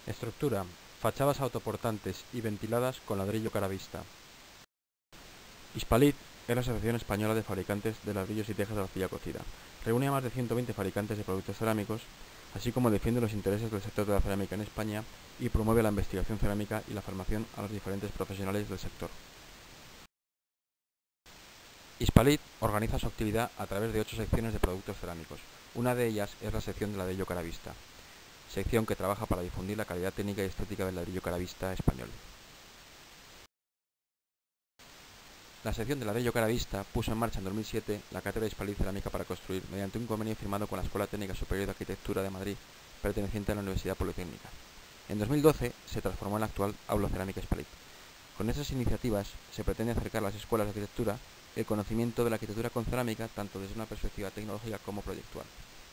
Estructura: fachadas autoportantes y ventiladas con ladrillo caravista. Hispalit es la Asociación Española de Fabricantes de Ladrillos y Tejas de Arcilla Cocida. Reúne a más de 120 fabricantes de productos cerámicos, así como defiende los intereses del sector de la cerámica en España y promueve la investigación cerámica y la formación a los diferentes profesionales del sector. Hispalit organiza su actividad a través de 8 secciones de productos cerámicos. Una de ellas es la sección de ladrillo caravista, sección que trabaja para difundir la calidad técnica y estética del ladrillo caravista español. La sección de ladrillo caravista puso en marcha en 2007 la cátedra Hispalit Cerámica para Construir mediante un convenio firmado con la Escuela Técnica Superior de Arquitectura de Madrid, perteneciente a la Universidad Politécnica. En 2012 se transformó en la actual Aula Cerámica Hispalit. Con estas iniciativas se pretende acercar a las escuelas de arquitectura el conocimiento de la arquitectura con cerámica tanto desde una perspectiva tecnológica como proyectual.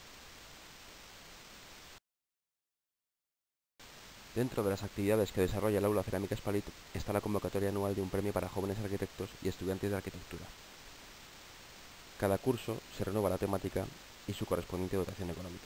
Dentro de las actividades que desarrolla el Aula Cerámica Hispalit está la convocatoria anual de un premio para jóvenes arquitectos y estudiantes de arquitectura. Cada curso se renueva la temática y su correspondiente dotación económica.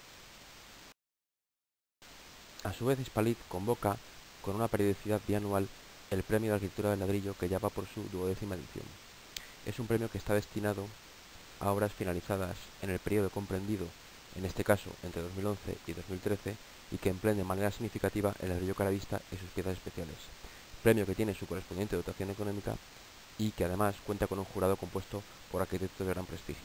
A su vez, Hispalit convoca con una periodicidad bianual el Premio de Arquitectura del Ladrillo, que ya va por su 12ª edición. Es un premio que está destinado a obras finalizadas en el periodo comprendido, en este caso entre 2011 y 2013, y que empleen de manera significativa el ladrillo caravista y sus piezas especiales. Premio que tiene su correspondiente dotación económica y que además cuenta con un jurado compuesto por arquitectos de gran prestigio.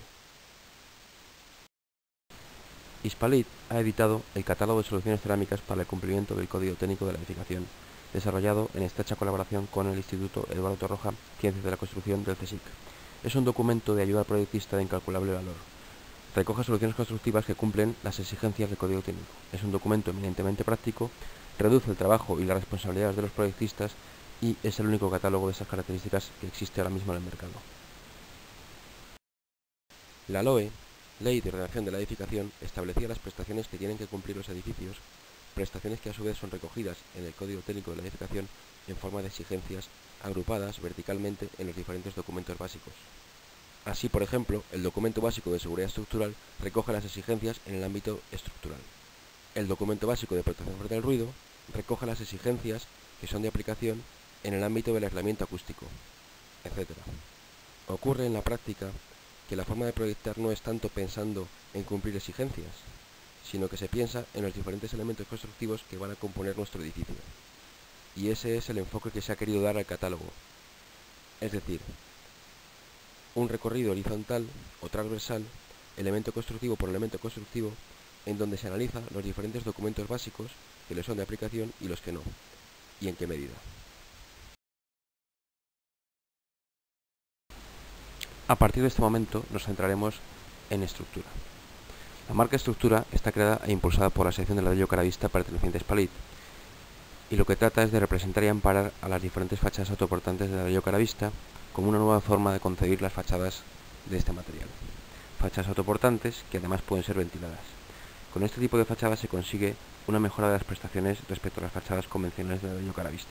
Hispalit ha editado el catálogo de soluciones cerámicas para el cumplimiento del Código Técnico de la Edificación, desarrollado en estrecha colaboración con el Instituto Eduardo Torroja, Ciencias de la Construcción del CSIC. Es un documento de ayuda al proyectista de incalculable valor. Recoge soluciones constructivas que cumplen las exigencias del Código Técnico. Es un documento eminentemente práctico, reduce el trabajo y las responsabilidades de los proyectistas y es el único catálogo de esas características que existe ahora mismo en el mercado. La LOE, Ley de Ordenación de la Edificación, establecía las prestaciones que tienen que cumplir los edificios, prestaciones que a su vez son recogidas en el Código Técnico de la Edificación en forma de exigencias agrupadas verticalmente en los diferentes documentos básicos. Así, por ejemplo, el documento básico de seguridad estructural recoge las exigencias en el ámbito estructural. El documento básico de protección frente al ruido recoge las exigencias que son de aplicación en el ámbito del aislamiento acústico, etc. Ocurre en la práctica que la forma de proyectar no es tanto pensando en cumplir exigencias, sino que se piensa en los diferentes elementos constructivos que van a componer nuestro edificio. Y ese es el enfoque que se ha querido dar al catálogo. Es decir, un recorrido horizontal o transversal, elemento constructivo por elemento constructivo, en donde se analizan los diferentes documentos básicos que le son de aplicación y los que no, y en qué medida. A partir de este momento nos centraremos en estructura. La marca Estructura está creada e impulsada por la sección de ladrillo caravista perteneciente a Hispalit, y lo que trata es de representar y amparar a las diferentes fachadas autoportantes de ladrillo caravista como una nueva forma de concebir las fachadas de este material. Fachadas autoportantes que además pueden ser ventiladas. Con este tipo de fachadas se consigue una mejora de las prestaciones respecto a las fachadas convencionales de ladrillo caravista.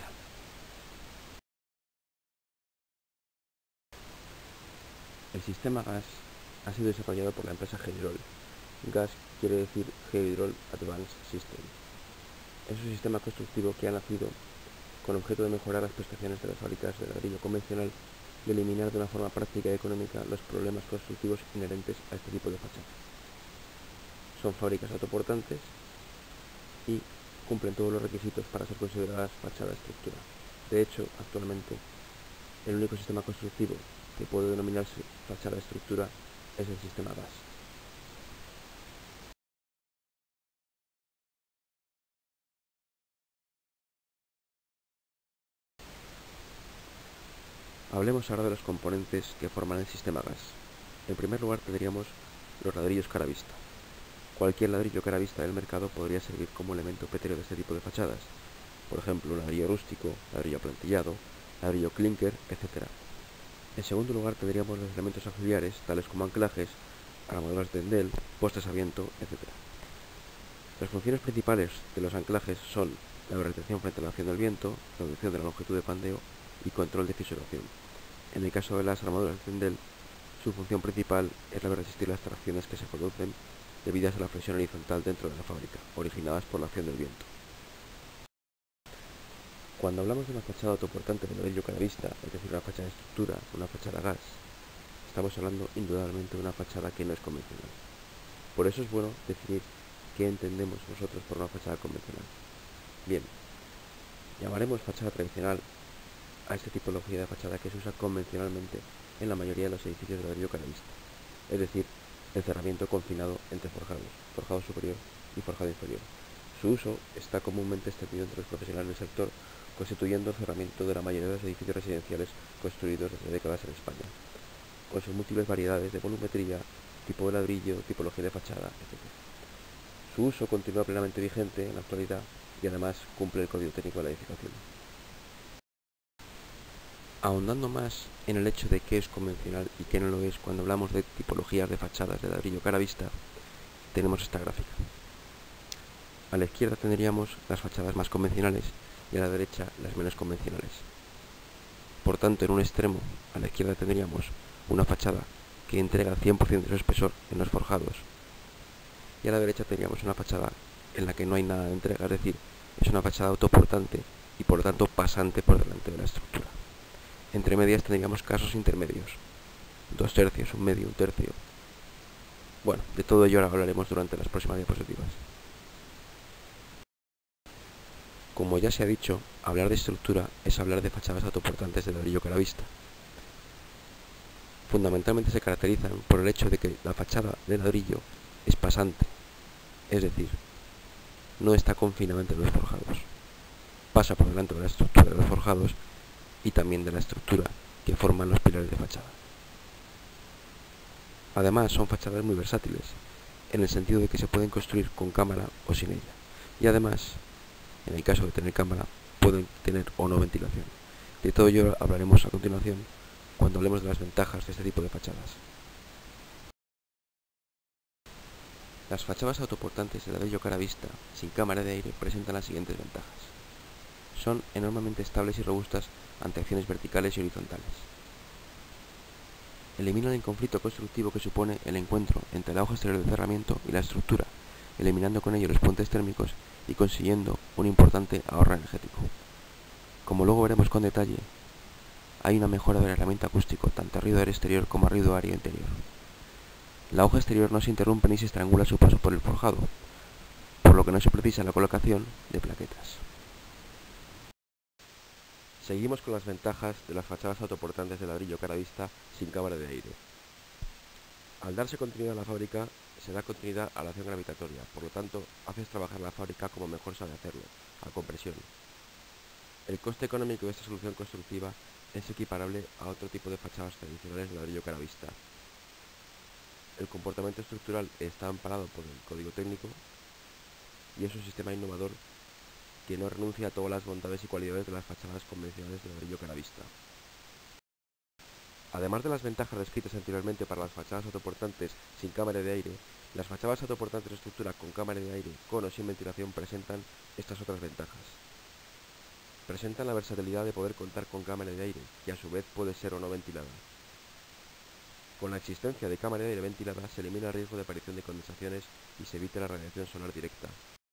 El sistema GAS ha sido desarrollado por la empresa Geohydrol. GAS quiere decir Geohydrol Advanced System. Es un sistema constructivo que ha nacido con objeto de mejorar las prestaciones de las fábricas de ladrillo convencional y eliminar de una forma práctica y económica los problemas constructivos inherentes a este tipo de fachadas. Son fábricas autoportantes y cumplen todos los requisitos para ser consideradas fachada estructura. De hecho, actualmente, el único sistema constructivo que puede denominarse fachada estructura es el sistema GAS. Hablemos ahora de los componentes que forman el sistema GAS. En primer lugar tendríamos los ladrillos caravista. Cualquier ladrillo caravista del mercado podría servir como elemento pétreo de este tipo de fachadas. Por ejemplo, ladrillo rústico, ladrillo aplantillado, ladrillo clinker, etc. En segundo lugar tendríamos los elementos auxiliares, tales como anclajes, armaduras de endel, postes a viento, etc. Las funciones principales de los anclajes son la retención frente a la acción del viento, reducción de la longitud de pandeo y control de fisuración. En el caso de las armaduras de endel, su función principal es la de resistir las tracciones que se producen debidas a la flexión horizontal dentro de la fábrica, originadas por la acción del viento. Cuando hablamos de una fachada autoportante de ladrillo cara vista, es decir, una fachada de estructura, una fachada gas, estamos hablando indudablemente de una fachada que no es convencional. Por eso es bueno definir qué entendemos nosotros por una fachada convencional. Bien, llamaremos fachada tradicional a esta tipología de fachada que se usa convencionalmente en la mayoría de los edificios de ladrillo cara vista, es decir, el cerramiento confinado entre forjados, forjado superior y forjado inferior. Su uso está comúnmente extendido entre los profesionales del sector, constituyendo el cerramiento de la mayoría de los edificios residenciales construidos desde décadas en España, con sus múltiples variedades de volumetría, tipo de ladrillo, tipología de fachada, etc. Su uso continúa plenamente vigente en la actualidad y además cumple el código técnico de la edificación. Ahondando más en el hecho de qué es convencional y qué no lo es cuando hablamos de tipologías de fachadas de ladrillo cara vista, tenemos esta gráfica. A la izquierda tendríamos las fachadas más convencionales y a la derecha las menos convencionales. Por tanto, en un extremo, a la izquierda tendríamos una fachada que entrega el 100% de su espesor en los forjados, y a la derecha tendríamos una fachada en la que no hay nada de entrega, es decir, es una fachada autoportante y por lo tanto pasante por delante de la estructura. Entre medias tendríamos casos intermedios, 2/3, un medio, un tercio. Bueno, de todo ello ahora hablaremos durante las próximas diapositivas. Como ya se ha dicho, hablar de estructura es hablar de fachadas autoportantes de ladrillo cara vista. Fundamentalmente se caracterizan por el hecho de que la fachada de ladrillo es pasante, es decir, no está confinada entre los forjados. Pasa por delante de la estructura de los forjados y también de la estructura que forman los pilares de fachada. Además, son fachadas muy versátiles, en el sentido de que se pueden construir con cámara o sin ella. Y además, en el caso de tener cámara, pueden tener o no ventilación. De todo ello hablaremos a continuación cuando hablemos de las ventajas de este tipo de fachadas. Las fachadas autoportantes de ladrillo cara vista, sin cámara de aire, presentan las siguientes ventajas. Son enormemente estables y robustas ante acciones verticales y horizontales. Eliminan el conflicto constructivo que supone el encuentro entre la hoja exterior del cerramiento y la estructura, eliminando con ello los puentes térmicos y consiguiendo un importante ahorro energético. Como luego veremos con detalle, hay una mejora del aislamiento acústico tanto a ruido aéreo exterior como a ruido aéreo interior. La hoja exterior no se interrumpe ni se estrangula a su paso por el forjado, por lo que no se precisa la colocación de plaquetas. Seguimos con las ventajas de las fachadas autoportantes de ladrillo cara vista sin cámara de aire. Al darse continuidad a la fábrica, se da continuidad a la acción gravitatoria, por lo tanto, haces trabajar la fábrica como mejor sabe hacerlo, a compresión. El coste económico de esta solución constructiva es equiparable a otro tipo de fachadas tradicionales de ladrillo cara vista. El comportamiento estructural está amparado por el código técnico y es un sistema innovador que no renuncia a todas las bondades y cualidades de las fachadas convencionales de ladrillo cara vista. Además de las ventajas descritas anteriormente para las fachadas autoportantes sin cámara de aire, las fachadas autoportantes de estructura con cámara de aire, con o sin ventilación, presentan estas otras ventajas. Presentan la versatilidad de poder contar con cámara de aire, que a su vez puede ser o no ventilada. Con la existencia de cámara de aire ventilada se elimina el riesgo de aparición de condensaciones y se evita la radiación solar directa.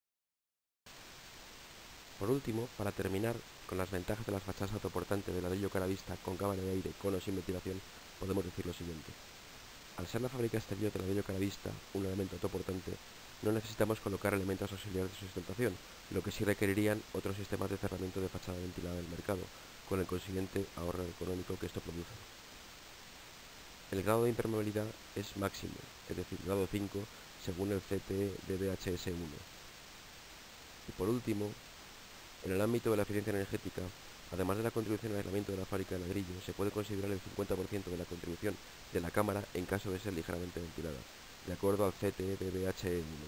Por último, para terminar con las ventajas de las fachadas autoportantes de ladrillo cara vista con cámara de aire, con o sin ventilación, podemos decir lo siguiente. Al ser la fábrica exterior de ladrillo cara vista un elemento autoportante, no necesitamos colocar elementos auxiliares de sustentación, lo que sí requerirían otros sistemas de cerramiento de fachada ventilada del mercado, con el consiguiente ahorro económico que esto produce. El grado de impermeabilidad es máximo, es decir, grado 5, según el CTE DBHS 1. Y por último, en el ámbito de la eficiencia energética, además de la contribución al aislamiento de la fábrica de ladrillo, se puede considerar el 50% de la contribución de la cámara en caso de ser ligeramente ventilada, de acuerdo al CTE DBHE 1.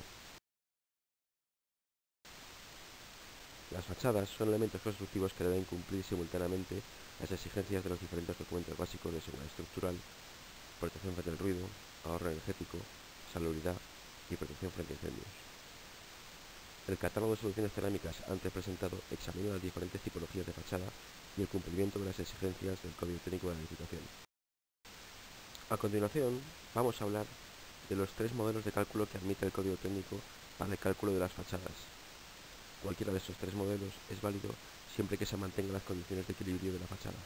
Las fachadas son elementos constructivos que deben cumplir simultáneamente las exigencias de los diferentes documentos básicos de seguridad estructural, protección frente al ruido, ahorro energético, salubridad y protección frente a incendios. El catálogo de soluciones cerámicas antes presentado examina las diferentes tipologías de fachada y el cumplimiento de las exigencias del Código Técnico de la Edificación. A continuación, vamos a hablar de los tres modelos de cálculo que admite el Código Técnico para el cálculo de las fachadas. Cualquiera de estos tres modelos es válido siempre que se mantengan las condiciones de equilibrio de la fachada.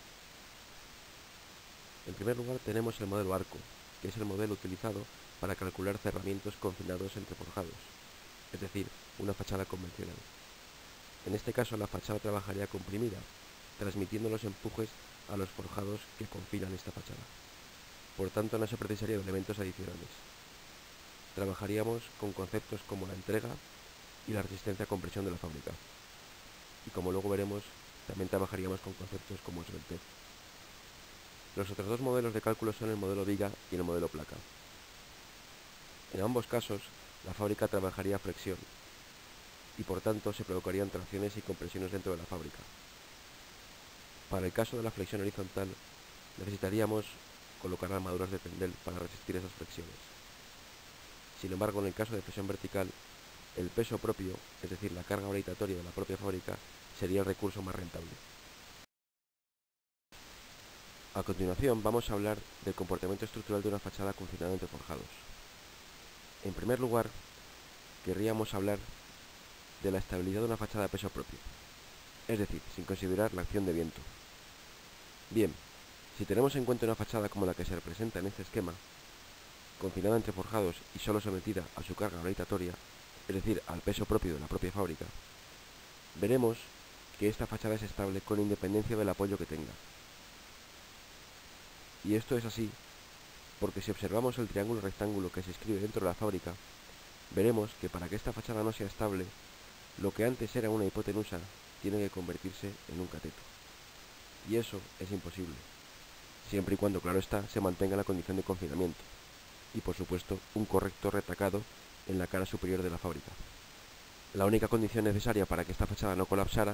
En primer lugar tenemos el modelo arco, que es el modelo utilizado para calcular cerramientos confinados entre forjados, es decir, una fachada convencional. En este caso la fachada trabajaría comprimida, transmitiendo los empujes a los forjados que confinan esta fachada. Por tanto no se precisaría de elementos adicionales. Trabajaríamos con conceptos como la entrega y la resistencia a compresión de la fábrica. Y como luego veremos, también trabajaríamos con conceptos como esbeltez. Los otros dos modelos de cálculo son el modelo viga y el modelo placa. En ambos casos, la fábrica trabajaría a flexión y por tanto se provocarían tracciones y compresiones dentro de la fábrica. Para el caso de la flexión horizontal, necesitaríamos colocar armaduras de tendel para resistir esas flexiones. Sin embargo, en el caso de flexión vertical, el peso propio, es decir, la carga gravitatoria de la propia fábrica, sería el recurso más rentable. A continuación vamos a hablar del comportamiento estructural de una fachada confinada entre forjados. En primer lugar, querríamos hablar de la estabilidad de una fachada a peso propio, es decir, sin considerar la acción de viento. Bien, si tenemos en cuenta una fachada como la que se representa en este esquema, confinada entre forjados y solo sometida a su carga gravitatoria, es decir, al peso propio de la propia fábrica, veremos que esta fachada es estable con independencia del apoyo que tenga. Y esto es así porque si observamos el triángulo rectángulo que se escribe dentro de la fábrica, veremos que para que esta fachada no sea estable, lo que antes era una hipotenusa tiene que convertirse en un cateto. Y eso es imposible, siempre y cuando, claro está, se mantenga la condición de confinamiento y, por supuesto, un correcto retacado en la cara superior de la fábrica. La única condición necesaria para que esta fachada no colapsara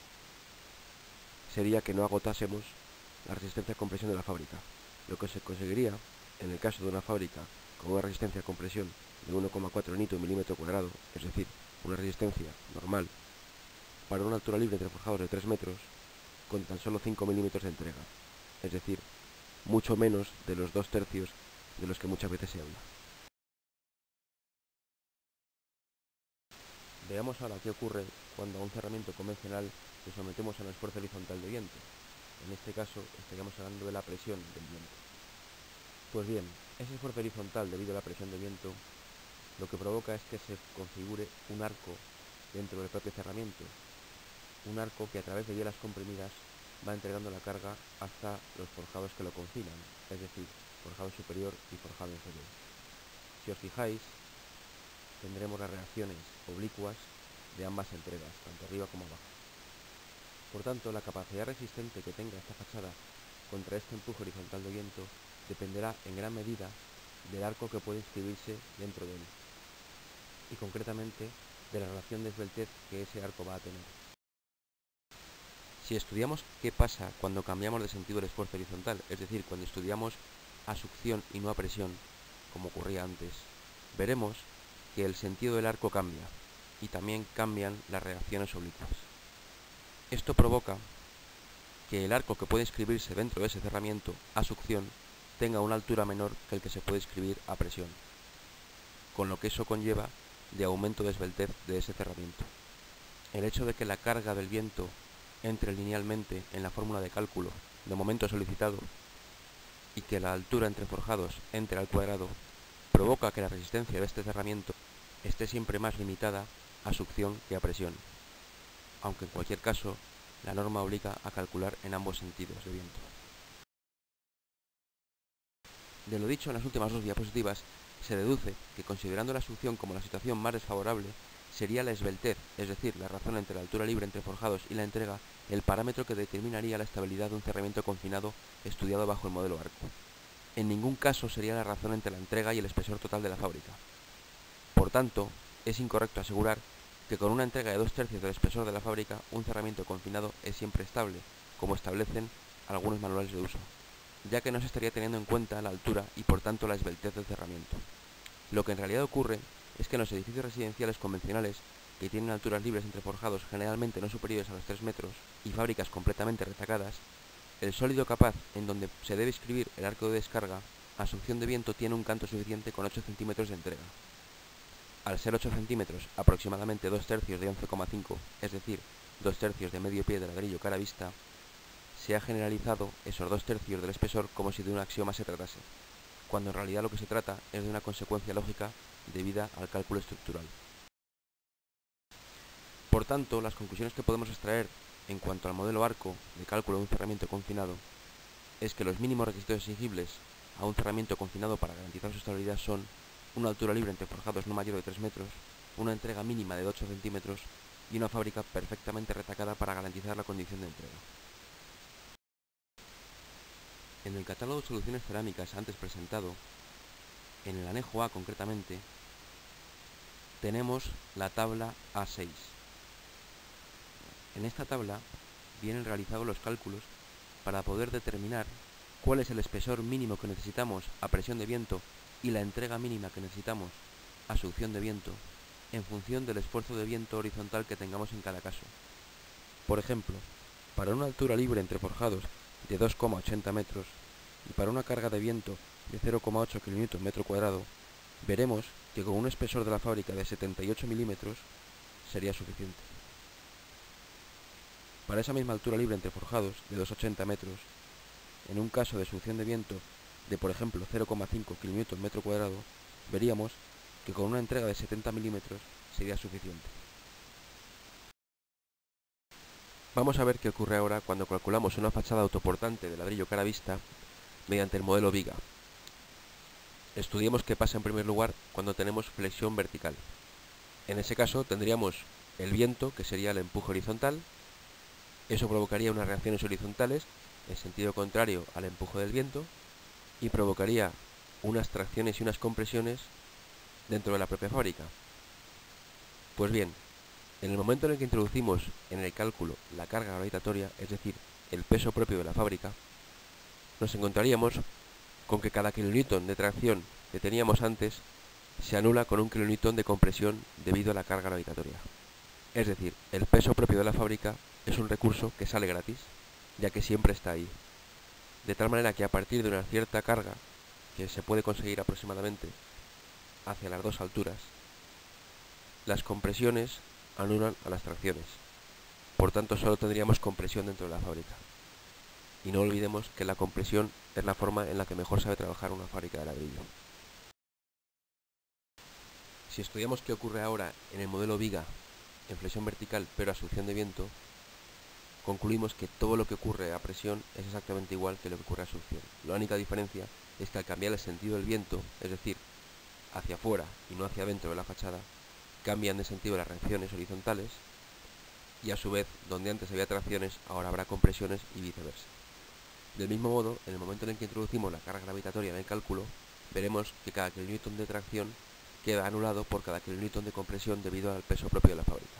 sería que no agotásemos la resistencia a compresión de la fábrica, lo que se conseguiría en el caso de una fábrica con una resistencia a compresión de 1,4 Nm², es decir, una resistencia normal, para una altura libre entre forjados de 3 metros, con tan solo 5 milímetros de entrega, es decir, mucho menos de los 2/3 de los que muchas veces se habla. Veamos ahora qué ocurre cuando a un cerramiento convencional le sometemos a un esfuerzo horizontal de viento. En este caso estaríamos hablando de la presión del viento. Pues bien, ese esfuerzo horizontal debido a la presión de viento lo que provoca es que se configure un arco dentro del propio cerramiento, un arco que a través de bielas comprimidas va entregando la carga hasta los forjados que lo confinan, es decir, forjado superior y forjado inferior. Si os fijáis, tendremos las reacciones oblicuas de ambas entregas, tanto arriba como abajo. Por tanto, la capacidad resistente que tenga esta fachada contra este empuje horizontal de viento dependerá en gran medida del arco que puede inscribirse dentro de él, y concretamente de la relación de esbeltez que ese arco va a tener. Si estudiamos qué pasa cuando cambiamos de sentido el esfuerzo horizontal, es decir, cuando estudiamos a succión y no a presión, como ocurría antes, veremos que el sentido del arco cambia y también cambian las reacciones oblicuas. Esto provoca que el arco que puede inscribirse dentro de ese cerramiento a succión tenga una altura menor que el que se puede inscribir a presión, con lo que eso conlleva de aumento de esbeltez de ese cerramiento. El hecho de que la carga del viento entre linealmente en la fórmula de cálculo de momento solicitado y que la altura entre forjados entre al cuadrado provoca que la resistencia de este cerramiento esté siempre más limitada a succión que a presión, aunque en cualquier caso la norma obliga a calcular en ambos sentidos de viento. De lo dicho en las últimas dos diapositivas, se deduce que considerando la succión como la situación más desfavorable, sería la esbeltez, es decir, la razón entre la altura libre entre forjados y la entrega, el parámetro que determinaría la estabilidad de un cerramiento confinado estudiado bajo el modelo arco. En ningún caso sería la razón entre la entrega y el espesor total de la fábrica. Por tanto, es incorrecto asegurar que con una entrega de 2/3 del espesor de la fábrica, un cerramiento confinado es siempre estable, como establecen algunos manuales de uso, ya que no se estaría teniendo en cuenta la altura y por tanto la esbeltez del cerramiento. Lo que en realidad ocurre es que en los edificios residenciales convencionales, que tienen alturas libres entre forjados generalmente no superiores a los 3 metros y fábricas completamente retacadas, el sólido capaz en donde se debe inscribir el arco de descarga a succión de viento tiene un canto suficiente con 8 centímetros de entrega. Al ser 8 centímetros, aproximadamente 2/3 de 11,5, es decir, 2/3 de medio pie de ladrillo cara vista, se ha generalizado esos 2/3 del espesor como si de un axioma se tratase, cuando en realidad lo que se trata es de una consecuencia lógica debida al cálculo estructural. Por tanto, las conclusiones que podemos extraer en cuanto al modelo arco de cálculo de un cerramiento confinado es que los mínimos requisitos exigibles a un cerramiento confinado para garantizar su estabilidad son una altura libre entre forjados no mayor de 3 metros, una entrega mínima de 8 centímetros y una fábrica perfectamente retacada para garantizar la condición de entrega. En el catálogo de soluciones cerámicas antes presentado, en el anejo A concretamente, tenemos la tabla A6. En esta tabla vienen realizados los cálculos para poder determinar cuál es el espesor mínimo que necesitamos a presión de viento y la entrega mínima que necesitamos a succión de viento en función del esfuerzo de viento horizontal que tengamos en cada caso. Por ejemplo, para una altura libre entre forjados de 2,80 metros y para una carga de viento de 0,8 kN metro cuadrado, veremos que con un espesor de la fábrica de 78 milímetros sería suficiente. Para esa misma altura libre entre forjados de 2,80 metros, en un caso de succión de viento de por ejemplo 0,5 kN metro cuadrado, veríamos que con una entrega de 70 milímetros sería suficiente. Vamos a ver qué ocurre ahora cuando calculamos una fachada autoportante de ladrillo cara vista mediante el modelo viga. Estudiemos qué pasa en primer lugar cuando tenemos flexión vertical. En ese caso tendríamos el viento, que sería el empuje horizontal. Eso provocaría unas reacciones horizontales en sentido contrario al empuje del viento y provocaría unas tracciones y unas compresiones dentro de la propia fábrica. Pues bien, en el momento en el que introducimos en el cálculo la carga gravitatoria, es decir, el peso propio de la fábrica, nos encontraríamos con que cada kilonewton de tracción que teníamos antes se anula con un kilonewton de compresión debido a la carga gravitatoria. Es decir, el peso propio de la fábrica es un recurso que sale gratis, ya que siempre está ahí. De tal manera que a partir de una cierta carga, que se puede conseguir aproximadamente hacia las dos alturas, las compresiones anulan a las tracciones. Por tanto, solo tendríamos compresión dentro de la fábrica. Y no olvidemos que la compresión es la forma en la que mejor sabe trabajar una fábrica de ladrillo. Si estudiamos qué ocurre ahora en el modelo viga en flexión vertical pero a succión de viento, concluimos que todo lo que ocurre a presión es exactamente igual que lo que ocurre a succión. La única diferencia es que al cambiar el sentido del viento, es decir, hacia afuera y no hacia adentro de la fachada, cambian de sentido las reacciones horizontales y a su vez, donde antes había tracciones, ahora habrá compresiones y viceversa. Del mismo modo, en el momento en el que introducimos la carga gravitatoria en el cálculo, veremos que cada kilonewton de tracción queda anulado por cada kilonewton de compresión debido al peso propio de la fábrica.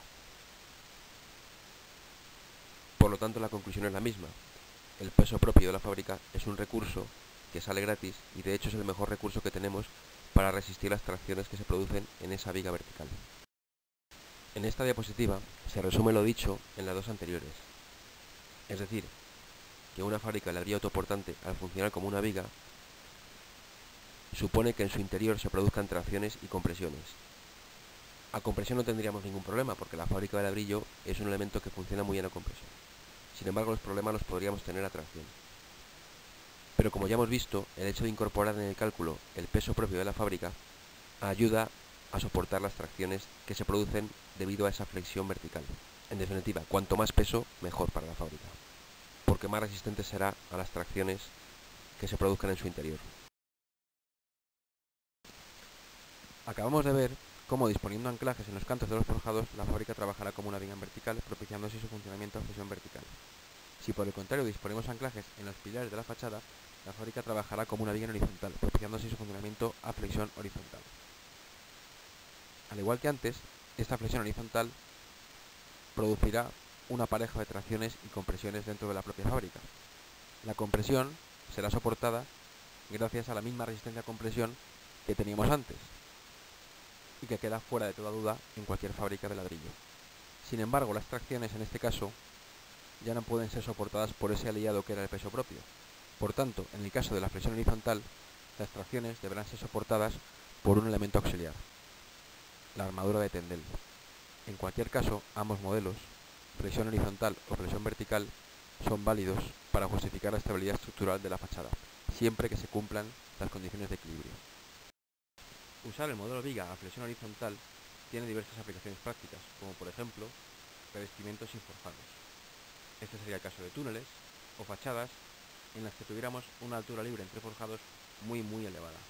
Por lo tanto, la conclusión es la misma. El peso propio de la fábrica es un recurso que sale gratis y de hecho es el mejor recurso que tenemos para resistir las tracciones que se producen en esa viga vertical. En esta diapositiva se resume lo dicho en las dos anteriores. Es decir, que una fábrica de ladrillo autoportante, al funcionar como una viga, supone que en su interior se produzcan tracciones y compresiones. A compresión no tendríamos ningún problema, porque la fábrica de ladrillo es un elemento que funciona muy bien a compresión. Sin embargo, los problemas los podríamos tener a tracción. Pero como ya hemos visto, el hecho de incorporar en el cálculo el peso propio de la fábrica ayuda a soportar las tracciones que se producen debido a esa flexión vertical. En definitiva, cuanto más peso, mejor para la fábrica, porque más resistente será a las tracciones que se produzcan en su interior. Acabamos de ver cómo, disponiendo anclajes en los cantos de los forjados, la fábrica trabajará como una viga en vertical, propiciando así su funcionamiento a flexión vertical. Si por el contrario disponemos anclajes en los pilares de la fachada, la fábrica trabajará como una viga en horizontal, propiciando así su funcionamiento a flexión horizontal. Al igual que antes, esta flexión horizontal producirá una pareja de tracciones y compresiones dentro de la propia fábrica. La compresión será soportada gracias a la misma resistencia a compresión que teníamos antes y que queda fuera de toda duda en cualquier fábrica de ladrillo. Sin embargo, las tracciones en este caso ya no pueden ser soportadas por ese aliado que era el peso propio. Por tanto, en el caso de la flexión horizontal, las tracciones deberán ser soportadas por un elemento auxiliar. la armadura de Tendel. En cualquier caso, ambos modelos, flexión horizontal o flexión vertical, son válidos para justificar la estabilidad estructural de la fachada, siempre que se cumplan las condiciones de equilibrio. Usar el modelo viga a flexión horizontal tiene diversas aplicaciones prácticas, como por ejemplo, revestimientos sin forjados. Este sería el caso de túneles o fachadas en las que tuviéramos una altura libre entre forjados muy elevada.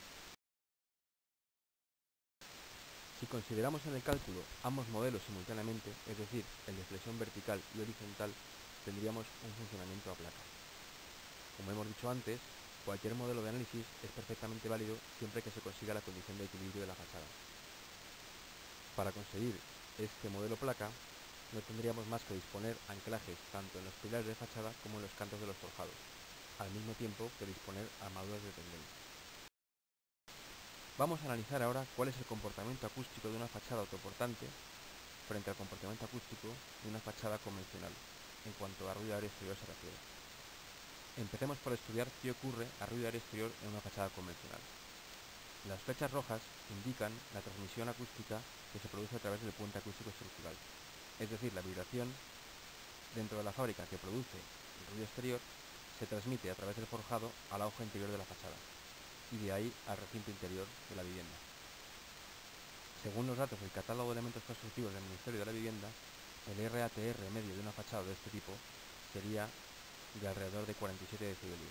Si consideramos en el cálculo ambos modelos simultáneamente, es decir, el de flexión vertical y horizontal, tendríamos un funcionamiento a placa. Como hemos dicho antes, cualquier modelo de análisis es perfectamente válido siempre que se consiga la condición de equilibrio de la fachada. Para conseguir este modelo placa, no tendríamos más que disponer anclajes tanto en los pilares de fachada como en los cantos de los forjados, al mismo tiempo que disponer armaduras de Tendel. Vamos a analizar ahora cuál es el comportamiento acústico de una fachada autoportante frente al comportamiento acústico de una fachada convencional, en cuanto a ruido aéreo exterior se refiere. Empecemos por estudiar qué ocurre a ruido aéreo exterior en una fachada convencional. Las flechas rojas indican la transmisión acústica que se produce a través del puente acústico estructural, es decir, la vibración dentro de la fábrica que produce el ruido exterior se transmite a través del forjado a la hoja interior de la fachada y de ahí al recinto interior de la vivienda. Según los datos del catálogo de elementos constructivos del Ministerio de la Vivienda, el RATR medio de una fachada de este tipo sería de alrededor de 47 decibelios.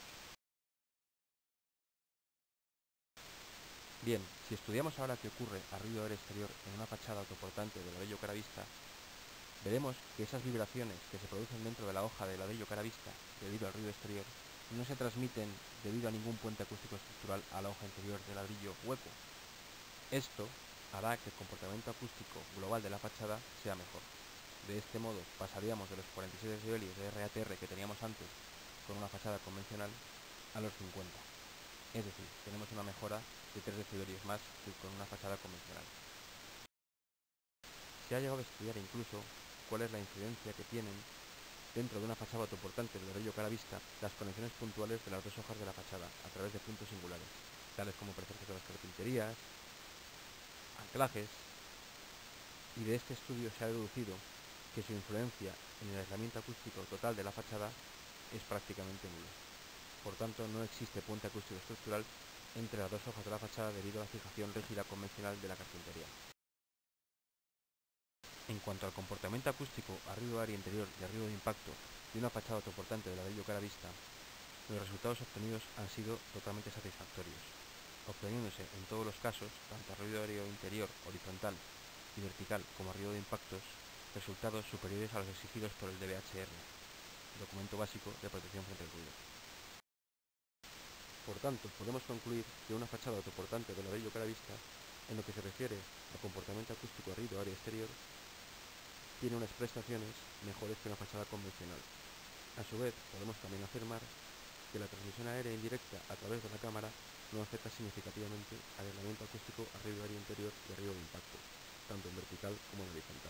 Bien, si estudiamos ahora qué ocurre a ruido aéreo exterior en una fachada autoportante de ladrillo cara vista, veremos que esas vibraciones que se producen dentro de la hoja de ladrillo cara vista debido al ruido exterior no se transmiten debido a ningún puente acústico estructural a la hoja interior de ladrillo hueco. Esto hará que el comportamiento acústico global de la fachada sea mejor. De este modo pasaríamos de los 47 decibelios de RATR que teníamos antes con una fachada convencional a los 50. Es decir, tenemos una mejora de 3 decibelios más que con una fachada convencional. Se ha llegado a estudiar incluso cuál es la incidencia que tienen dentro de una fachada autoportante de ladrillo cara vista las conexiones puntuales de las dos hojas de la fachada a través de puntos singulares, tales como precercos de las carpinterías, anclajes, y de este estudio se ha deducido que su influencia en el aislamiento acústico total de la fachada es prácticamente nula. Por tanto, no existe puente acústico estructural entre las dos hojas de la fachada debido a la fijación rígida convencional de la carpintería. En cuanto al comportamiento acústico a ruido aéreo interior y a ruido de impacto de una fachada autoportante de ladrillo cara vista, los resultados obtenidos han sido totalmente satisfactorios, obteniéndose en todos los casos, tanto a ruido aéreo interior, horizontal y vertical como a ruido de impactos, resultados superiores a los exigidos por el DBHR, documento básico de protección frente al ruido. Por tanto, podemos concluir que una fachada autoportante de ladrillo cara vista, en lo que se refiere al comportamiento acústico a ruido aéreo exterior, tiene unas prestaciones mejores que una fachada convencional. A su vez, podemos también afirmar que la transmisión aérea indirecta a través de la cámara no afecta significativamente al aislamiento acústico a ruido aéreo interior y a ruido de impacto, tanto en vertical como en horizontal.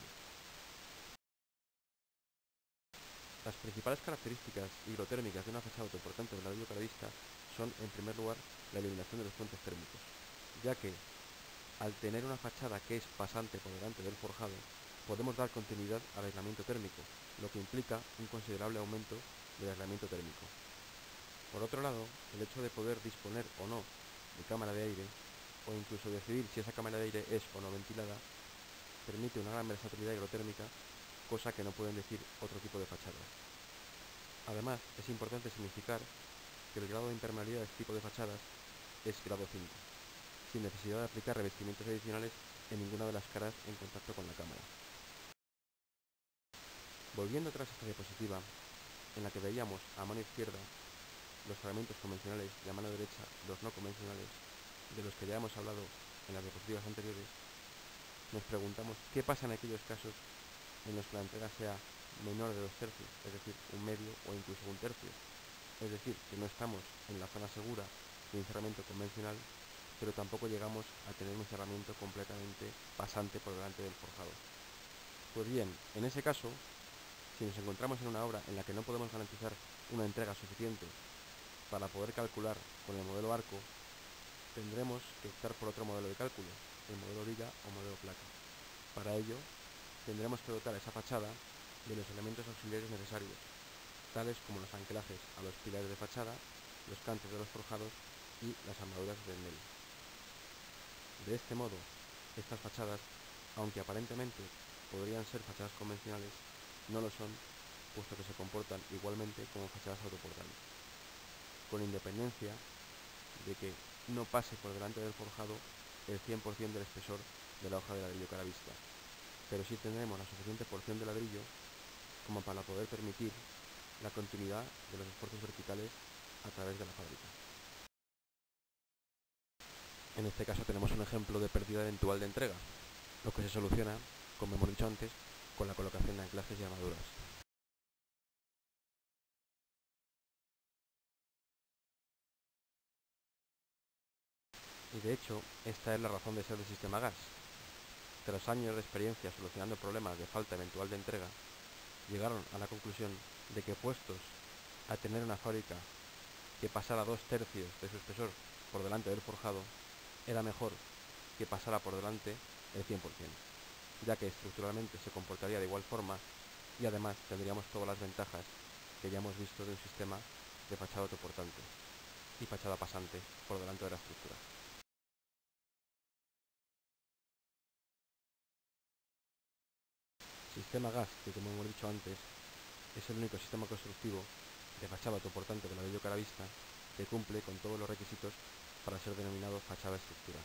Las principales características hidrotérmicas de una fachada autoportante de ladrillo cara vista son, en primer lugar, la eliminación de los puentes térmicos, ya que, al tener una fachada que es pasante por delante del forjado, podemos dar continuidad al aislamiento térmico, lo que implica un considerable aumento del aislamiento térmico. Por otro lado, el hecho de poder disponer o no de cámara de aire, o incluso decidir si esa cámara de aire es o no ventilada, permite una gran versatilidad hidrotérmica, cosa que no pueden decir otro tipo de fachadas. Además, es importante significar que el grado de impermeabilidad de este tipo de fachadas es grado 5, sin necesidad de aplicar revestimientos adicionales en ninguna de las caras en contacto con la cámara. Volviendo atrás a esta diapositiva, en la que veíamos a mano izquierda los fragmentos convencionales y a mano derecha los no convencionales, de los que ya hemos hablado en las diapositivas anteriores, nos preguntamos qué pasa en aquellos casos en los que la entrega sea menor de 2 tercios, es decir, un medio o incluso un tercio. Es decir, que no estamos en la zona segura de un cerramiento convencional, pero tampoco llegamos a tener un cerramiento completamente pasante por delante del forjado. Pues bien, en ese caso, si nos encontramos en una obra en la que no podemos garantizar una entrega suficiente para poder calcular con el modelo arco, tendremos que optar por otro modelo de cálculo, el modelo viga o modelo placa. Para ello, tendremos que dotar esa fachada de los elementos auxiliares necesarios, tales como los anclajes a los pilares de fachada, los cantos de los forjados y las armaduras de tendel. De este modo, estas fachadas, aunque aparentemente podrían ser fachadas convencionales, no lo son, puesto que se comportan igualmente como fachadas autoportantes, con independencia de que no pase por delante del forjado el 100% del espesor de la hoja de ladrillo cara vista, pero sí tendremos la suficiente porción de ladrillo como para poder permitir la continuidad de los esfuerzos verticales a través de la fábrica. En este caso tenemos un ejemplo de pérdida eventual de entrega, lo que se soluciona, como hemos dicho antes, con la colocación de anclajes y armaduras. Y de hecho, esta es la razón de ser del sistema GAS. Tras años de experiencia solucionando problemas de falta eventual de entrega, llegaron a la conclusión de que, puestos a tener una fábrica que pasara 2/3 de su espesor por delante del forjado, era mejor que pasara por delante el 100%, ya que estructuralmente se comportaría de igual forma y además tendríamos todas las ventajas que ya hemos visto de un sistema de fachada autoportante y fachada pasante por delante de la estructura. Sistema GAS, que como hemos dicho antes, es el único sistema constructivo de fachada autoportante de ladrillo cara vista que cumple con todos los requisitos para ser denominado fachada estructura.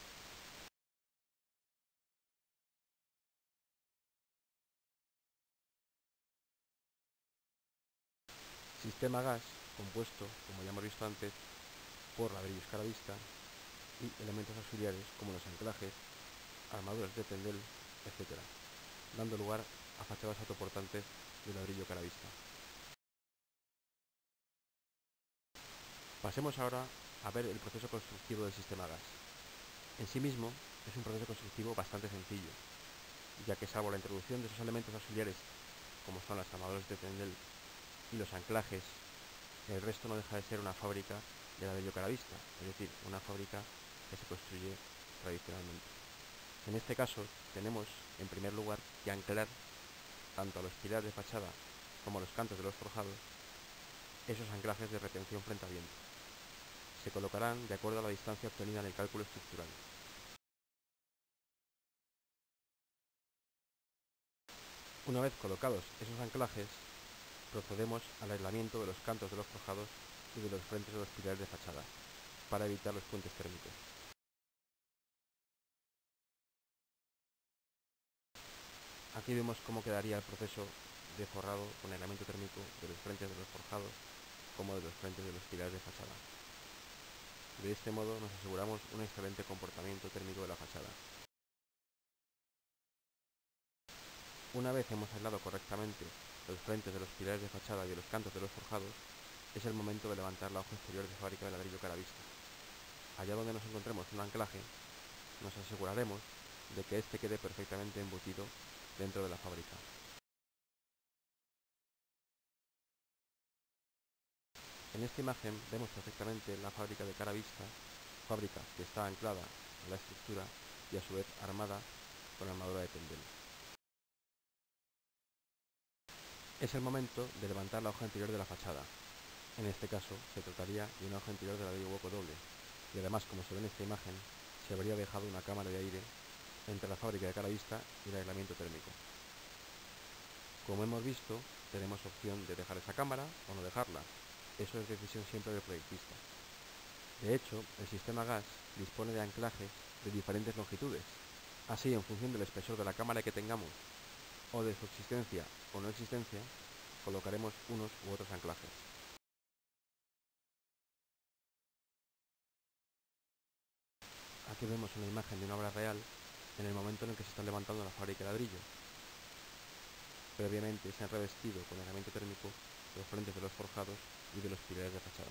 Sistema GAS compuesto, como ya hemos visto antes, por ladrillos cara vista y elementos auxiliares como los anclajes, armaduras de tendel, etc., dando lugar a fachadas autoportantes de ladrillo cara vista. Pasemos ahora a ver el proceso constructivo del sistema GAS. En sí mismo es un proceso constructivo bastante sencillo, ya que salvo la introducción de esos elementos auxiliares como son las armaduras de tendel y los anclajes, el resto no deja de ser una fábrica de ladrillo cara vista, es decir, una fábrica que se construye tradicionalmente. En este caso tenemos en primer lugar que anclar tanto a los pilares de fachada como a los cantos de los forjados esos anclajes de retención frente a viento. Se colocarán de acuerdo a la distancia obtenida en el cálculo estructural. Una vez colocados esos anclajes, procedemos al aislamiento de los cantos de los forjados y de los frentes de los pilares de fachada, para evitar los puentes térmicos. Aquí vemos cómo quedaría el proceso de forrado con aislamiento térmico de los frentes de los forjados como de los frentes de los pilares de fachada. De este modo nos aseguramos un excelente comportamiento térmico de la fachada. Una vez hemos aislado correctamente los frentes de los pilares de fachada y los cantos de los forjados, es el momento de levantar la hoja exterior de fábrica de ladrillo cara vista. Allá donde nos encontremos un anclaje, nos aseguraremos de que éste quede perfectamente embutido dentro de la fábrica. En esta imagen vemos perfectamente la fábrica de cara vista, fábrica que está anclada a la estructura y a su vez armada con armadura de tendel. Es el momento de levantar la hoja interior de la fachada. En este caso se trataría de una hoja interior de ladrillo hueco doble, y además, como se ve en esta imagen, se habría dejado una cámara de aire entre la fábrica de cara vista y el aislamiento térmico. Como hemos visto, tenemos opción de dejar esa cámara o no dejarla. Eso es decisión siempre del proyectista. De hecho, el sistema GAS dispone de anclajes de diferentes longitudes. Así, en función del espesor de la cámara que tengamos o de su existencia o no existencia, colocaremos unos u otros anclajes. Aquí vemos una imagen de una obra real en el momento en el que se está levantando la fábrica de ladrillo. Previamente se han revestido con aislamiento térmico los frentes de los forjados y de los pilares de fachada.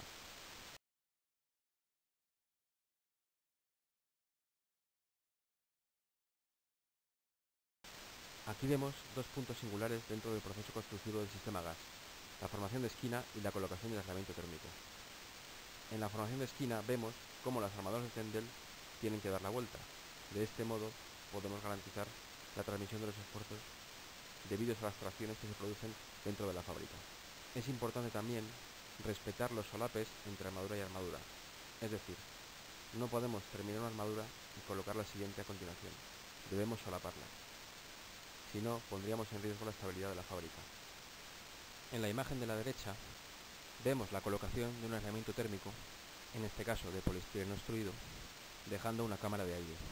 Aquí vemos dos puntos singulares dentro del proceso constructivo del sistema GAS, la formación de esquina y la colocación del aislamiento térmico. En la formación de esquina vemos cómo las armaduras de tendel tienen que dar la vuelta. De este modo podemos garantizar la transmisión de los esfuerzos debido a las tracciones que se producen dentro de la fábrica. Es importante también respetar los solapes entre armadura y armadura, es decir, no podemos terminar una armadura y colocar la siguiente a continuación, debemos solaparla, si no pondríamos en riesgo la estabilidad de la fábrica. En la imagen de la derecha vemos la colocación de un aislamiento térmico, en este caso de poliestireno extruido, dejando una cámara de aire.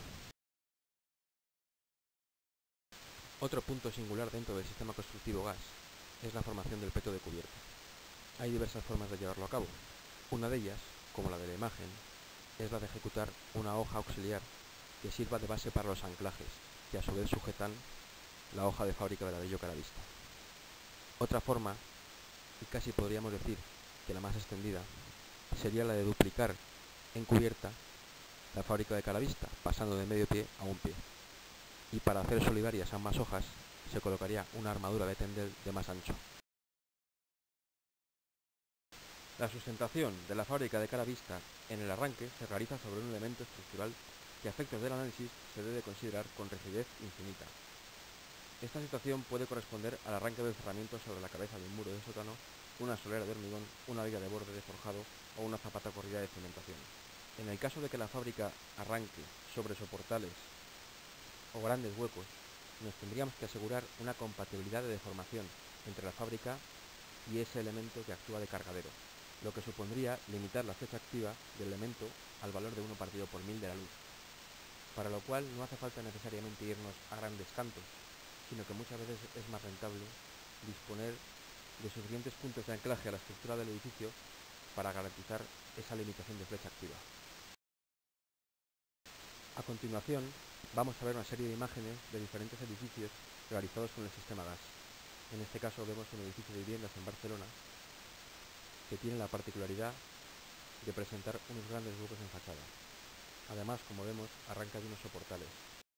Otro punto singular dentro del sistema constructivo gas es la formación del peto de cubierta. Hay diversas formas de llevarlo a cabo. Una de ellas, como la de la imagen, es la de ejecutar una hoja auxiliar que sirva de base para los anclajes, que a su vez sujetan la hoja de fábrica de ladrillo caravista. Otra forma, y casi podríamos decir que la más extendida, sería la de duplicar en cubierta la fábrica de caravista, pasando de medio pie a un pie. Y para hacer solidarias ambas hojas, se colocaría una armadura de tendel de más ancho. La sustentación de la fábrica de caravista en el arranque se realiza sobre un elemento estructural que a efectos del análisis se debe considerar con rigidez infinita. Esta situación puede corresponder al arranque del cerramiento sobre la cabeza de un muro de sótano, una solera de hormigón, una viga de borde de forjado o una zapata corrida de cimentación. En el caso de que la fábrica arranque sobre soportales o grandes huecos, nos tendríamos que asegurar una compatibilidad de deformación entre la fábrica y ese elemento que actúa de cargadero, lo que supondría limitar la flecha activa del elemento al valor de 1 partido por 1000 de la luz, para lo cual no hace falta necesariamente irnos a grandes cantos, sino que muchas veces es más rentable disponer de suficientes puntos de anclaje a la estructura del edificio para garantizar esa limitación de flecha activa. A continuación, vamos a ver una serie de imágenes de diferentes edificios realizados con el sistema gas. En este caso vemos un edificio de viviendas en Barcelona que tiene la particularidad de presentar unos grandes huecos en fachada. Además, como vemos, arranca de unos soportales.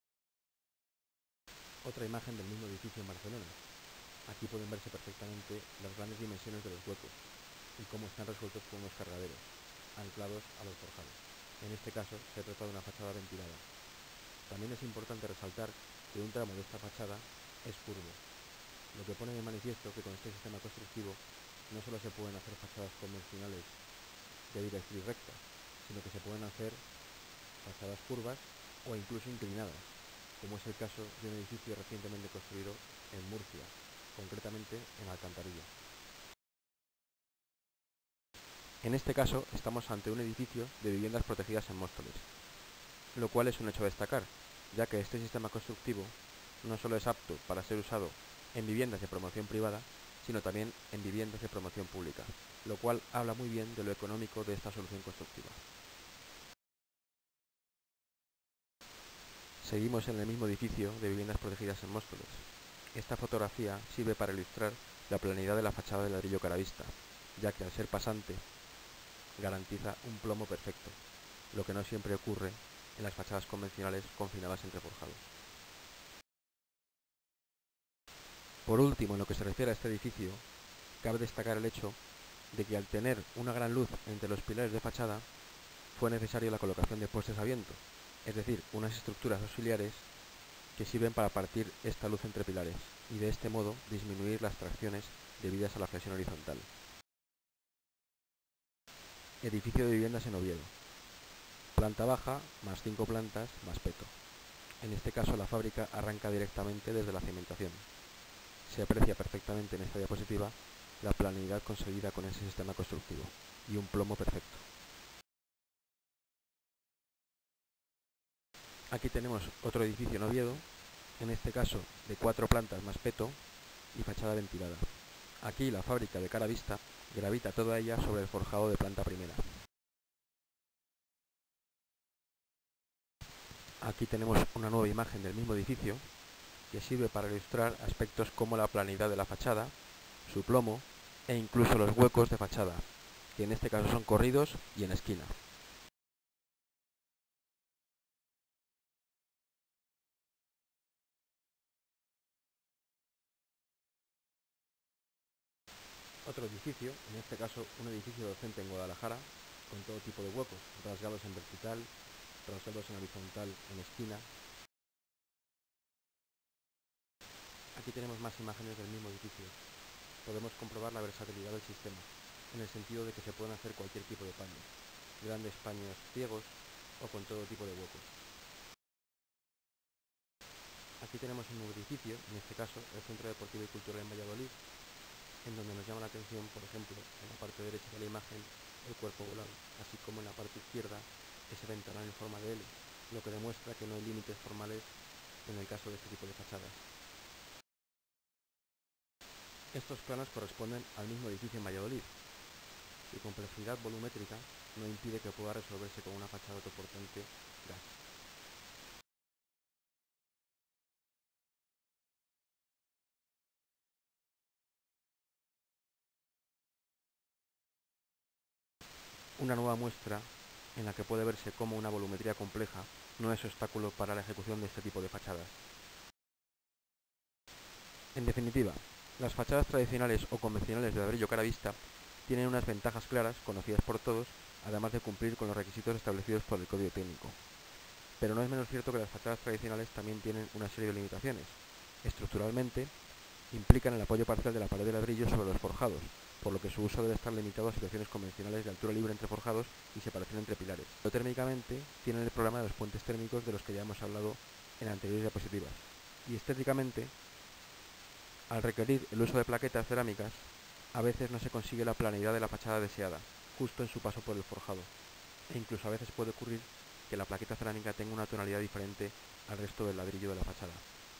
Otra imagen del mismo edificio en Barcelona. Aquí pueden verse perfectamente las grandes dimensiones de los huecos y cómo están resueltos con unos cargaderos, anclados a los forjados. En este caso, se trata de una fachada ventilada. También es importante resaltar que un tramo de esta fachada es curvo, lo que pone de manifiesto que con este sistema constructivo no solo se pueden hacer fachadas convencionales de directriz recta, sino que se pueden hacer fachadas curvas o incluso inclinadas, como es el caso de un edificio recientemente construido en Murcia, concretamente en Alcantarilla. En este caso estamos ante un edificio de viviendas protegidas en Móstoles, lo cual es un hecho a destacar, ya que este sistema constructivo no solo es apto para ser usado en viviendas de promoción privada, sino también en viviendas de promoción pública, lo cual habla muy bien de lo económico de esta solución constructiva. Seguimos en el mismo edificio de viviendas protegidas en Móstoles. Esta fotografía sirve para ilustrar la planeidad de la fachada de ladrillo caravista, ya que al ser pasante garantiza un plomo perfecto, lo que no siempre ocurre en las fachadas convencionales confinadas entre forjados. Por último, en lo que se refiere a este edificio, cabe destacar el hecho de que al tener una gran luz entre los pilares de fachada, fue necesaria la colocación de postes a viento, es decir, unas estructuras auxiliares que sirven para partir esta luz entre pilares y de este modo disminuir las tracciones debidas a la flexión horizontal. Edificio de viviendas en Oviedo. Planta baja, más 5 plantas, más peto. En este caso la fábrica arranca directamente desde la cimentación. Se aprecia perfectamente en esta diapositiva la planeidad conseguida con ese sistema constructivo y un plomo perfecto. Aquí tenemos otro edificio en Oviedo, en este caso de 4 plantas más peto y fachada ventilada. Aquí la fábrica de caravista gravita toda ella sobre el forjado de planta primera. Aquí tenemos una nueva imagen del mismo edificio que sirve para ilustrar aspectos como la planeidad de la fachada, su plomo e incluso los huecos de fachada, que en este caso son corridos y en esquina. Otro edificio, en este caso un edificio docente en Guadalajara, con todo tipo de huecos, rasgados en vertical, rasgados en horizontal en esquina, Aquí tenemos más imágenes del mismo edificio. Podemos comprobar la versatilidad del sistema, en el sentido de que se pueden hacer cualquier tipo de paños, grandes paños ciegos o con todo tipo de huecos. Aquí tenemos un nuevo edificio, en este caso el Centro Deportivo y Cultural en Valladolid, en donde nos llama la atención, por ejemplo, en la parte derecha de la imagen, el cuerpo volado, así como en la parte izquierda ese ventanal en forma de L, lo que demuestra que no hay límites formales en el caso de este tipo de fachadas. Estos planos corresponden al mismo edificio en Valladolid. Su complejidad volumétrica no impide que pueda resolverse con una fachada autoportante gas. Una nueva muestra en la que puede verse cómo una volumetría compleja no es obstáculo para la ejecución de este tipo de fachadas. En definitiva, las fachadas tradicionales o convencionales de ladrillo cara vista tienen unas ventajas claras, conocidas por todos, además de cumplir con los requisitos establecidos por el Código Técnico. Pero no es menos cierto que las fachadas tradicionales también tienen una serie de limitaciones. Estructuralmente, implican el apoyo parcial de la pared de ladrillo sobre los forjados, por lo que su uso debe estar limitado a situaciones convencionales de altura libre entre forjados y separación entre pilares. Pero térmicamente, tienen el problema de los puentes térmicos de los que ya hemos hablado en anteriores diapositivas. Y estéticamente, al requerir el uso de plaquetas cerámicas, a veces no se consigue la planeidad de la fachada deseada, justo en su paso por el forjado, e incluso a veces puede ocurrir que la plaqueta cerámica tenga una tonalidad diferente al resto del ladrillo de la fachada.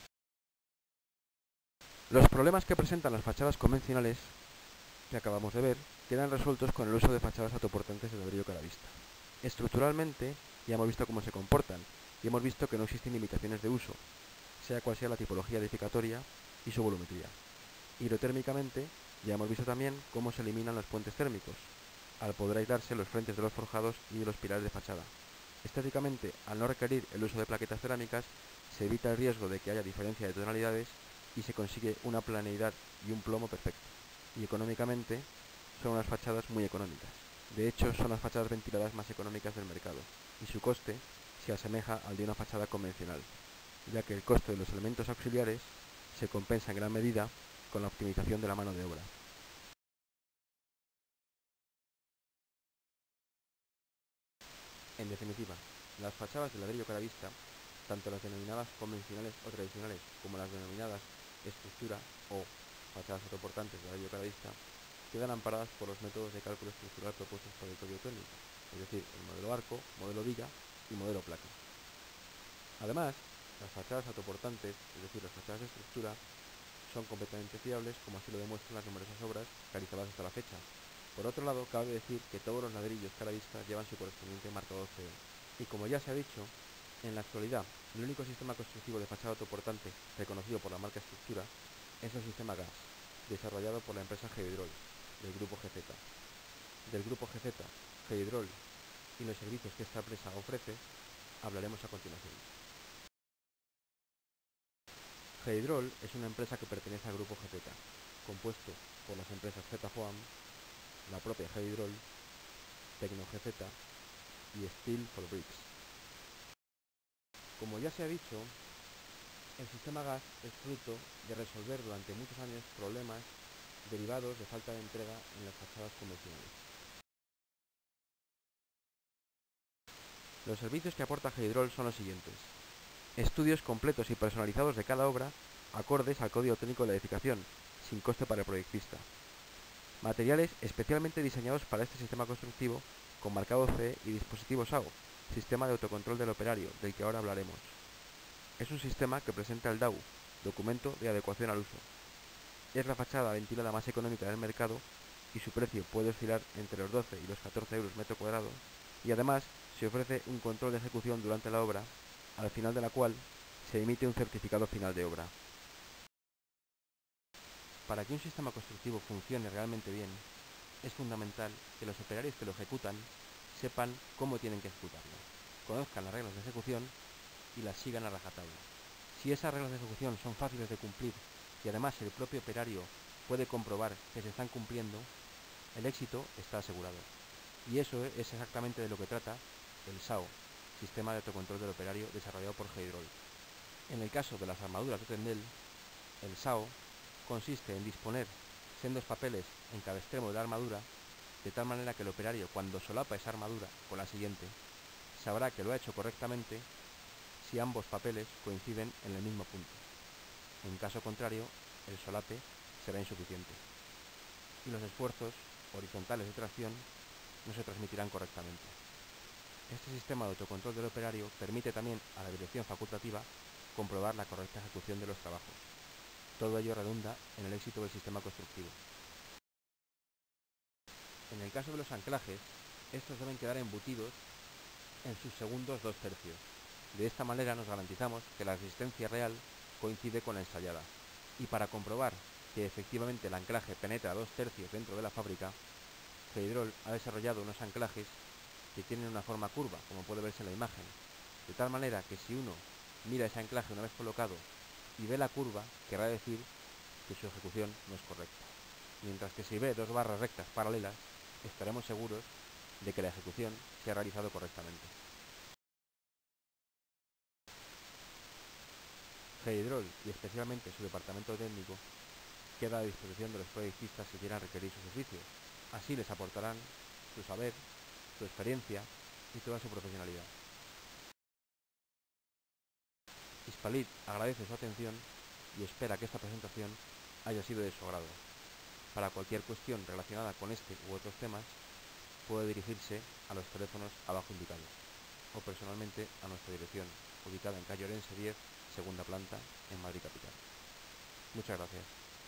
Los problemas que presentan las fachadas convencionales que acabamos de ver quedan resueltos con el uso de fachadas autoportantes de ladrillo cara vista. Estructuralmente ya hemos visto cómo se comportan y hemos visto que no existen limitaciones de uso, sea cual sea la tipología edificatoria y su volumetría. Hidrotérmicamente ya hemos visto también cómo se eliminan los puentes térmicos, al poder aislarse los frentes de los forjados y de los pilares de fachada. Estéticamente, al no requerir el uso de plaquetas cerámicas, se evita el riesgo de que haya diferencia de tonalidades y se consigue una planeidad y un plomo perfecto. Y económicamente, son unas fachadas muy económicas. De hecho, son las fachadas ventiladas más económicas del mercado, y su coste se asemeja al de una fachada convencional, ya que el coste de los elementos auxiliares se compensa en gran medida con la optimización de la mano de obra. En definitiva, las fachadas de ladrillo cara vista, tanto las denominadas convencionales o tradicionales como las denominadas estructura o fachadas autoportantes de ladrillo cara vista, quedan amparadas por los métodos de cálculo estructural propuestos por el Código Técnico, es decir, el modelo arco, modelo viga y modelo placa. Además, las fachadas autoportantes, es decir, las fachadas de estructura, son completamente fiables, como así lo demuestran las numerosas obras realizadas hasta la fecha. Por otro lado, cabe decir que todos los ladrillos cara vista llevan su correspondiente marcador CE. Y como ya se ha dicho, en la actualidad, el único sistema constructivo de fachada autoportante reconocido por la marca Estructura es el sistema GAS, desarrollado por la empresa Geohidrol, del grupo GZ. Del grupo GZ, Geohidrol y los servicios que esta empresa ofrece, hablaremos a continuación. Geohidrol es una empresa que pertenece al grupo GZ, compuesto por las empresas ZFOAM, la propia Geohidrol, TecnoGZ y Steel for Bricks. Como ya se ha dicho, el sistema GAS es fruto de resolver durante muchos años problemas derivados de falta de entrega en las fachadas convencionales. Los servicios que aporta Geohidrol son los siguientes: estudios completos y personalizados de cada obra, acordes al Código Técnico de la Edificación, sin coste para el proyectista. Materiales especialmente diseñados para este sistema constructivo, con marcado CE y dispositivo SAO, sistema de autocontrol del operario, del que ahora hablaremos. Es un sistema que presenta el DAU, documento de adecuación al uso. Es la fachada ventilada más económica del mercado y su precio puede oscilar entre los 12 y los 14 euros metro cuadrado, y además se ofrece un control de ejecución durante la obra, al final de la cual se emite un certificado final de obra. Para que un sistema constructivo funcione realmente bien, es fundamental que los operarios que lo ejecutan sepan cómo tienen que ejecutarlo, conozcan las reglas de ejecución y las sigan a rajatabla. Si esas reglas de ejecución son fáciles de cumplir y además el propio operario puede comprobar que se están cumpliendo, el éxito está asegurado. Y eso es exactamente de lo que trata el SAO, Sistema de Autocontrol del Operario, desarrollado por Geohidrol. En el caso de las armaduras de Tendel, El SAO consiste en disponer sendos papeles en cada extremo de la armadura, de tal manera que el operario, cuando solapa esa armadura con la siguiente, sabrá que lo ha hecho correctamente si ambos papeles coinciden en el mismo punto. En caso contrario, el solape será insuficiente y los esfuerzos horizontales de tracción no se transmitirán correctamente. Este sistema de autocontrol del operario permite también a la dirección facultativa comprobar la correcta ejecución de los trabajos. Todo ello redunda en el éxito del sistema constructivo. En el caso de los anclajes, estos deben quedar embutidos en sus segundos 2/3. De esta manera nos garantizamos que la resistencia real coincide con la ensayada. Y para comprobar que efectivamente el anclaje penetra 2/3 dentro de la fábrica, Fedrol ha desarrollado unos anclajes que tienen una forma curva, como puede verse en la imagen, de tal manera que si uno mira ese anclaje una vez colocado y ve la curva, querrá decir que su ejecución no es correcta. Mientras que si ve dos barras rectas paralelas, estaremos seguros de que la ejecución se ha realizado correctamente. Fedrol, y especialmente su departamento técnico, queda a disposición de los proyectistas que quieran requerir sus servicios. Así les aportarán su saber, su experiencia y toda su profesionalidad. Hispalit agradece su atención y espera que esta presentación haya sido de su agrado. Para cualquier cuestión relacionada con este u otros temas, puede dirigirse a los teléfonos abajo indicados o personalmente a nuestra dirección, ubicada en calle Orense 10, segunda planta, en Madrid capital. Muchas gracias.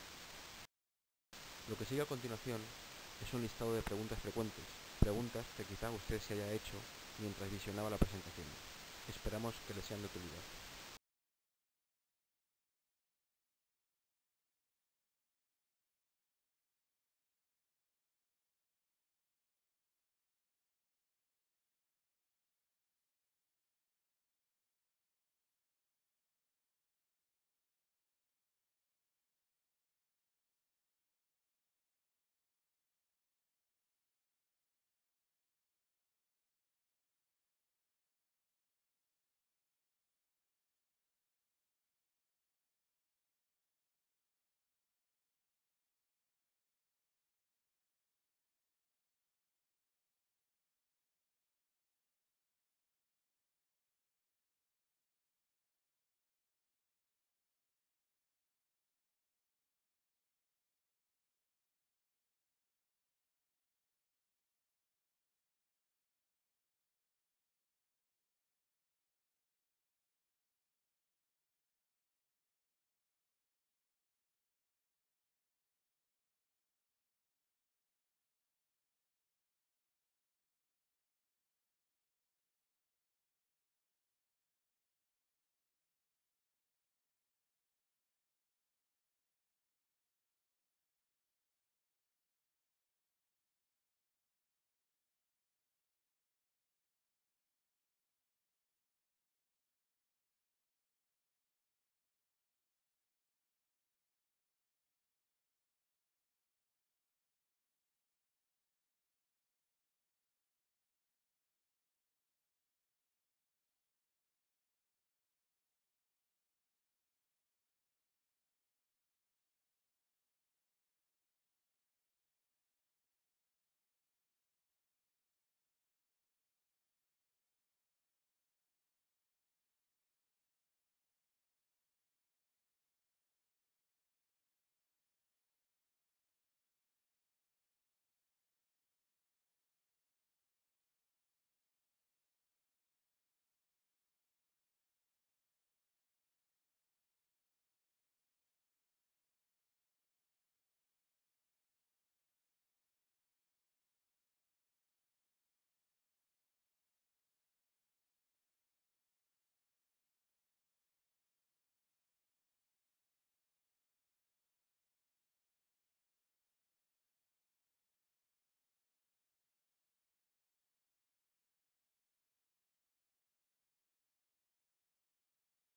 Lo que sigue a continuación es un listado de preguntas frecuentes, preguntas que quizá usted se haya hecho mientras visionaba la presentación. Esperamos que les sean de utilidad.